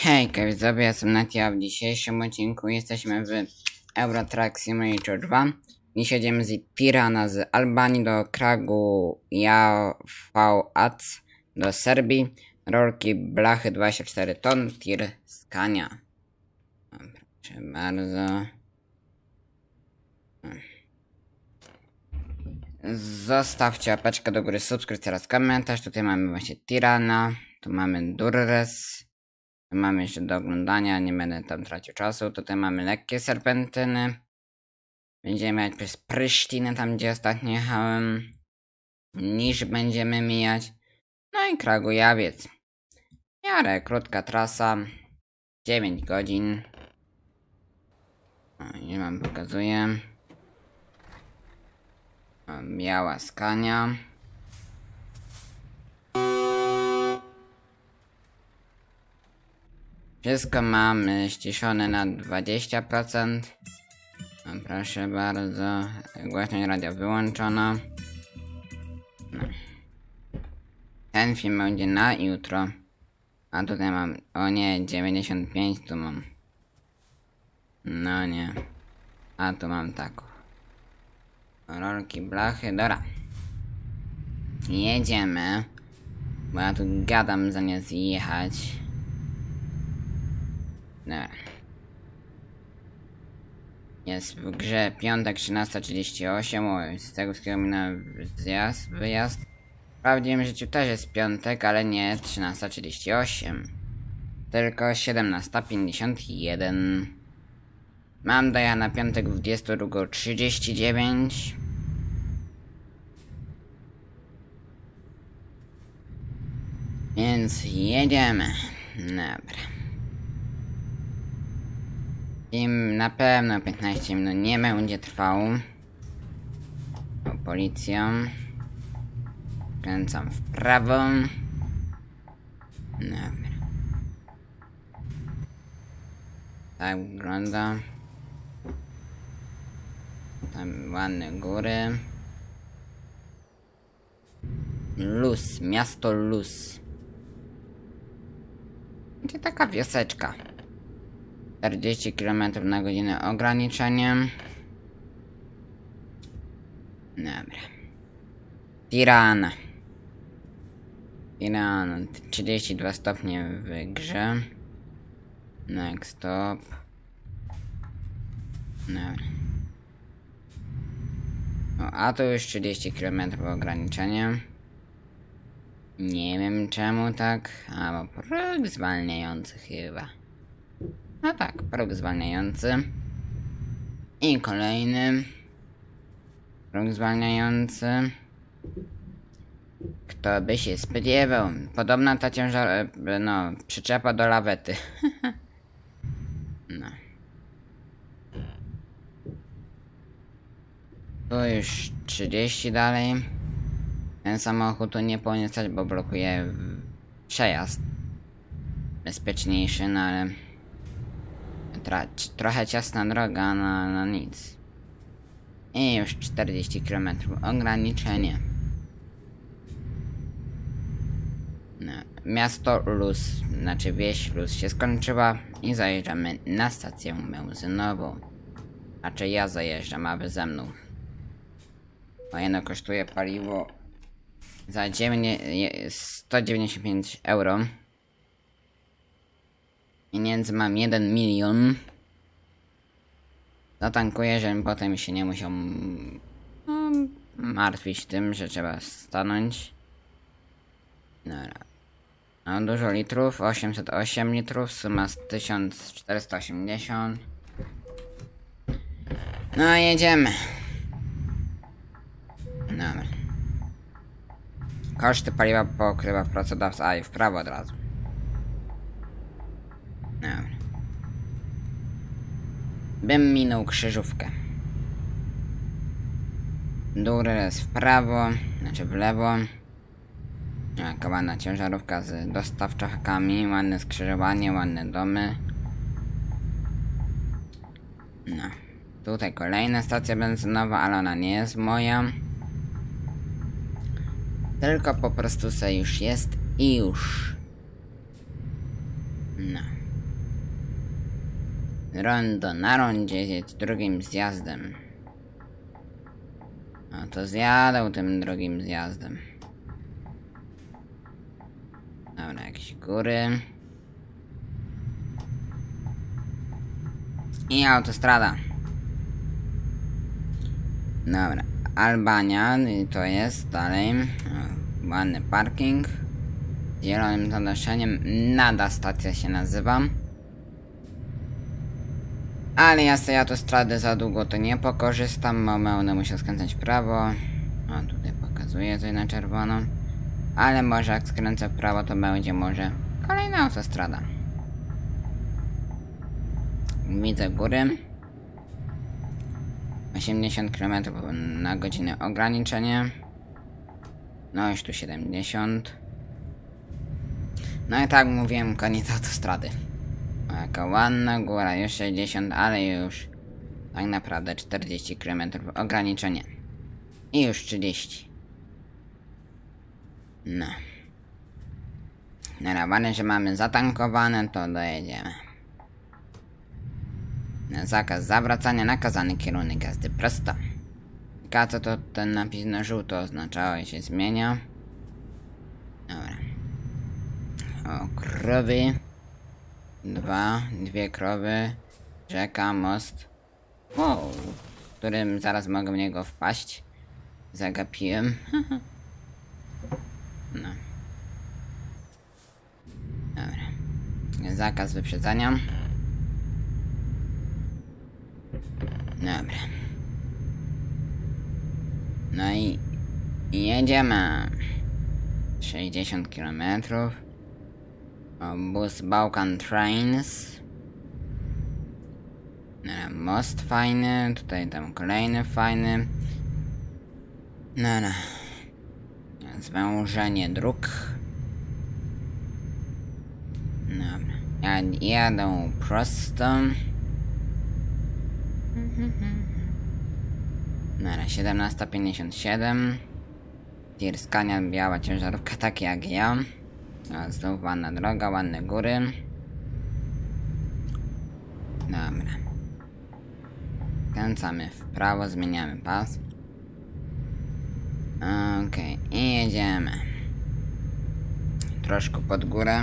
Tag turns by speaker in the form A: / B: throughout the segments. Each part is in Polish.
A: Hejka widzowie, jestem Natia. W dzisiejszym odcinku jesteśmy w Euro Truck Simulator 2. Dziś jedziemy z Tirana z Albanii do Kragu Javac do Serbii. Rolki, blachy 24 ton, tir Scania. Proszę bardzo. Zostawcie łapeczkę do góry, subskrypcję oraz komentarz. Tutaj mamy właśnie Tirana, tu mamy Durres. Mamy jeszcze do oglądania, nie będę tam tracił czasu. Tutaj mamy lekkie serpentyny. Będziemy jechać przez Prysztinę, tam gdzie ostatnio jechałem. Niż będziemy mijać. No i Kragujewiec. W miarę krótka trasa. 9 godzin. O, nie wam pokazuję. O, biała Scania. Wszystko mamy ściszone na 20%. No, proszę bardzo. Głośność radia wyłączona. No. Ten film będzie na jutro. A tutaj mam... O nie, 95 tu mam. No nie. A tu mam taką. Rolki, blachy, dobra. Jedziemy. Bo ja tu gadam zamiast jechać. Dobra. Jest w grze piątek 13:38. O, z tego minął wyjazd. W prawdziwym życiu też jest piątek, ale nie 13:38. Tylko 17:51. Mam dojechać na piątek w 22:39. Więc jedziemy. Dobra. Film na pewno 15 minut nie będzie trwał. Policją. Kręcam w prawo. Dobra. Tak wygląda. Tam ładne góry. Luz, miasto Luz. Gdzie taka wioseczka. 40 km/h ograniczeniem. Dobra. Tirana. 32 stopnie w grze. Next stop. Dobra. O, a tu już 30 km ograniczeniem. Nie wiem czemu tak. A bo próg zwalniający chyba. No tak, próg zwalniający. I kolejny próg zwalniający. Kto by się spodziewał? Podobna ta przyczepa do lawety. No. Tu już 30 dalej. Ten samochód tu nie powinien stać, bo blokuje przejazd. Bezpieczniejszy, no ale... Trochę ciasna droga na nic. I już 40 km ograniczenie. No, miasto Luz, znaczy wieś Luz się skończyła i zajeżdżamy na stację benzynową. Znaczy ja zajeżdżam, a wy ze mną. Bo jedno kosztuje paliwo za 195 euro. Pieniędzy mam 1 milion. Zatankuję, żebym potem się nie musiał martwić tym, że trzeba stanąć. Dobra. Mam dużo litrów, 808 litrów, suma 1480. No jedziemy. Dobra. Koszty paliwa pokrywa pracodawca, a i w prawo od razu. Dobra. Bym minął krzyżówkę. Durres w prawo, znaczy w lewo. Jaka ładna ciężarówka z dostawczakami, ładne skrzyżowanie, ładne domy. No. Tutaj kolejna stacja benzynowa, ale ona nie jest moja. Tylko po prostu se już jest i już. No. rondo na rondzie jest drugim zjazdem. No to zjadę tym drugim zjazdem. Dobra, jakieś góry. I autostrada. Dobra, Albania to jest dalej. Ładny parking. Z zielonym zadaszeniem. Nada stacja się nazywa. Ale ja z tej autostrady za długo to nie pokorzystam, bo będę musiał skręcać w prawo. O, tutaj pokazuje coś na czerwono. Ale może jak skręcę w prawo, to będzie może kolejna autostrada. Widzę góry. 80 km na godzinę ograniczenie. No już tu 70. No i tak mówiłem, koniec autostrady. O, jaka ładna góra, już 60, ale już tak naprawdę 40 km ograniczenie. I już 30. No. Narawane, że mamy zatankowane, to dojedziemy. Zakaz zawracania, nakazany kierunek jazdy prosto. A co to ten napis na żółto oznaczało i się zmienia. Dobra. O, krowy. Dwie krowy. Rzeka, most. Wow. Którym zaraz mogę w niego wpaść. Zagapiłem. No. Dobra. Zakaz wyprzedzania. Dobra. No i jedziemy. 60 km. Bus Balkan Trains. Most fajny. Tutaj tam kolejny fajny. Zwężenie dróg. Dobra. Jadę prosto. 17:57. Tirskania, biała ciężarówka, tak jak ja. Znów ładna droga, ładne góry. Dobra. Kręcamy w prawo, zmieniamy pas. Okej, i jedziemy. Troszkę pod górę.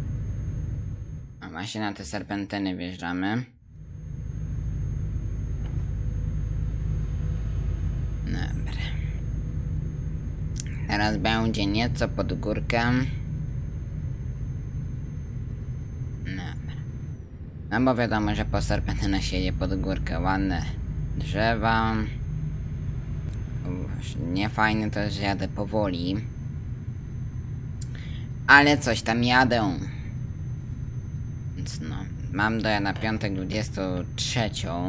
A: A właśnie na te serpentyny wjeżdżamy. Dobra. Teraz będzie nieco pod górkę. Dobra. No bo wiadomo, że po serpentynach się jedzie pod górkę. Ładne drzewa. Nie fajne to, że jadę powoli. Ale coś tam jadę. Więc no. Mam na piątek 23.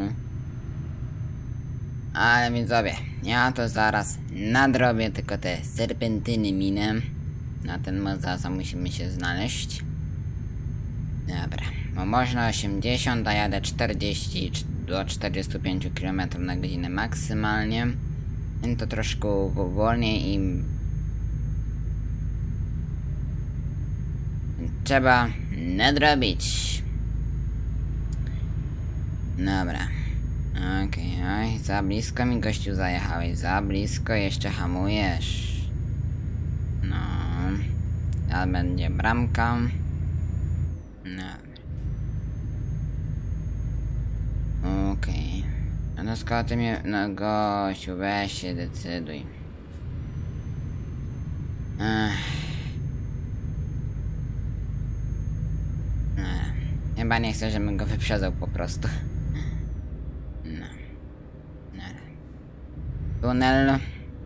A: Ale widzowie, ja to zaraz nadrobię tylko te serpentyny minę. Na ten most zaraz musimy się znaleźć. Dobra, bo można 80, a jadę 40 do 45 km na godzinę maksymalnie. Więc to troszkę wolniej i trzeba nadrobić. Dobra. Okej, oj, za blisko mi gościu zajechałeś, za blisko, jeszcze hamujesz. No, teraz będzie bramka. No. Okej. No skoro ty mnie, no gościu, weź się decyduj. Chyba nie chcę, żebym go wyprzedzał po prostu. Tunel.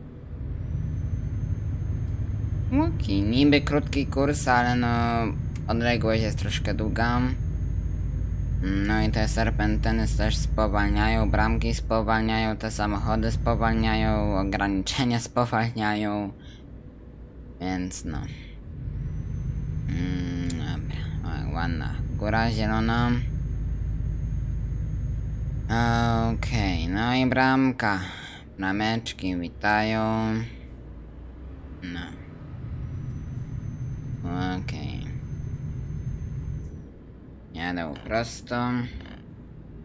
A: Okej, niby krótki kurs, ale no odległość jest troszkę długa. No i te serpentyny też spowalniają, bramki spowalniają, te samochody spowalniają, ograniczenia spowalniają. Więc no. Dobra, ładna góra zielona. Okej, no i bramka. Brameczki witają. No. Okej. Jadę prosto.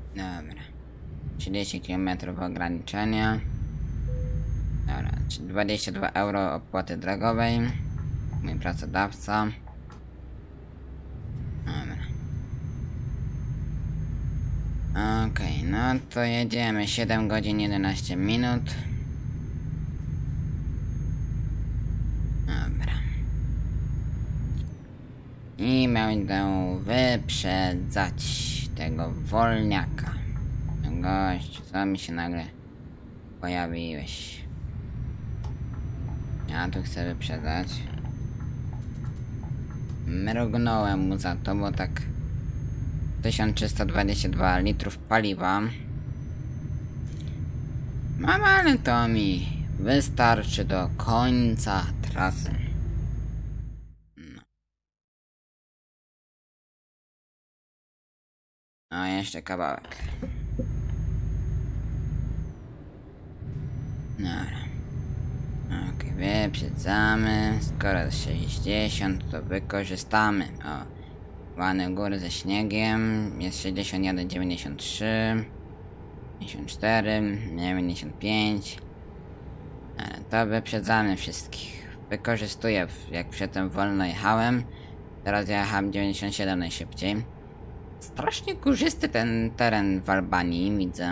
A: Dobra. 30 km ograniczenia. Dobra, 22 euro opłaty drogowej. Mój pracodawca. Dobra. Okej, no to jedziemy 7 godzin 11 minut. Dobra. I będę wyprzedzać tego wolniaka. Gościu, co mi się nagle pojawiłeś? Ja tu chcę wyprzedzać. Mrugnąłem mu za to, bo tak 1322 litrów paliwa mam, ale to mi wystarczy do końca trasy. No. A jeszcze kawałek. Dobra. Okej, wyprzedzamy. Skoro jest 60, to wykorzystamy. O, ładne góry ze śniegiem. Jest 61, 93, 54, 95. Ale to wyprzedzamy wszystkich. Wykorzystuję, jak przedtem wolno jechałem. Teraz jechałem 97 najszybciej. Strasznie górzysty ten teren w Albanii, widzę.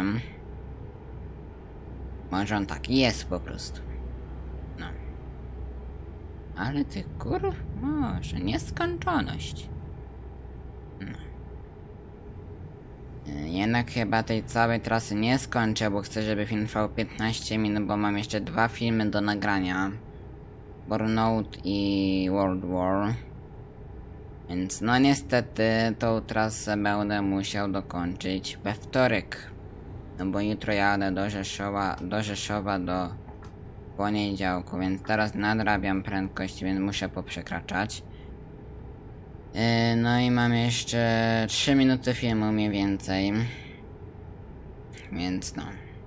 A: Może on taki jest po prostu. No. Ale tych gór może nieskończoność. No. Jednak chyba tej całej trasy nie skończę, bo chcę, żeby film trwał 15 minut, bo mam jeszcze 2 filmy do nagrania. Burnout i World War. Więc no niestety tą trasę będę musiał dokończyć we wtorek. No bo jutro jadę do Rzeszowa do poniedziałku, więc teraz nadrabiam prędkość, więc muszę poprzekraczać. No i mam jeszcze 3 minuty filmu mniej więcej. Więc no.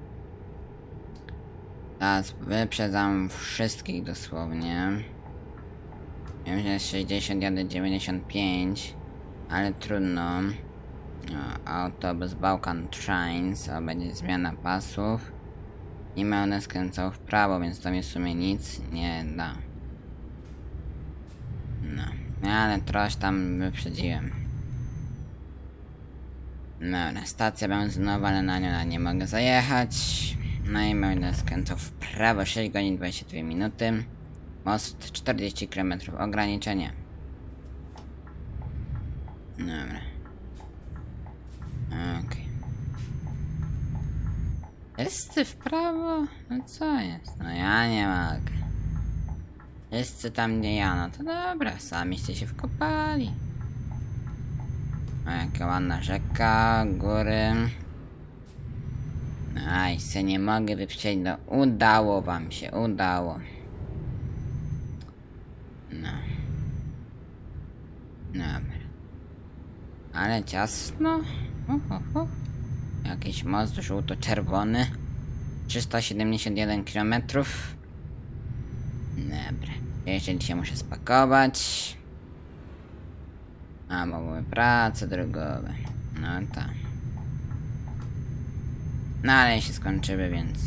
A: Teraz wyprzedzam wszystkich dosłownie. Wiem, że jest 60, jadę 95, ale trudno. Autobus Balkan Trains, będzie zmiana pasów. I będę skręcał w prawo, więc to mi w sumie nic nie da. No, ale trochę tam wyprzedziłem. Dobra, stacja benzynowa, ale na nią nie mogę zajechać. No i będę skręcał w prawo 6 godzin 22 minuty. Most 40 km ograniczenie. Dobra. Okej. Wszyscy w prawo? No co jest? No ja nie mogę. Wszyscy tam gdzie ja, no to dobra, samiście się wkopali. O, jaka ładna rzeka, góry. Aj, se nie mogę wyprzeć, no udało wam się, udało. No. Dobra. Ale ciasno. Jakiś most żółto-czerwony. 371 km. Dobra. Jeszcze dzisiaj muszę spakować. A, bo były prace drogowe. No tak. No ale się skończyły, więc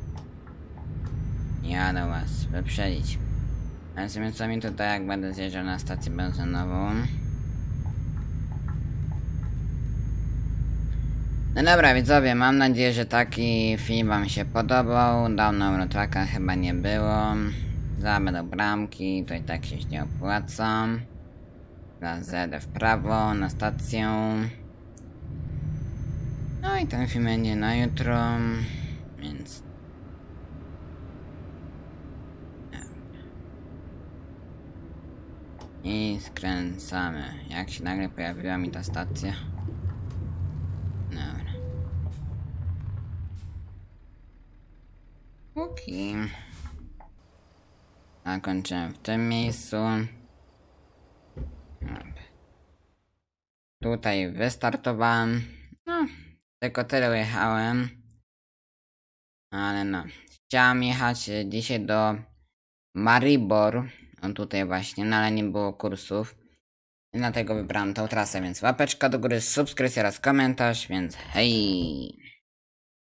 A: jadę was wyprzedzić. Ale w sumie co mi tutaj, jak będę zjeżdżał na stację benzynową. No dobra widzowie, mam nadzieję, że taki film wam się podobał. Dawno Eurotracka chyba nie było. Będą bramki, to i tak się nie opłaca. Teraz zjadę w prawo na stację. No i ten film będzie na jutro, więc... I skręcamy. Jak się nagle pojawiła mi ta stacja. Dobra. Okej. Zakończyłem w tym miejscu. Tutaj wystartowałem. No, tylko tyle jechałem. Ale no. Chciałem jechać dzisiaj do Maribor. On tutaj właśnie, no ale nie było kursów. I dlatego wybrałem tą trasę, więc łapeczka do góry, subskrypcja oraz komentarz, więc hej!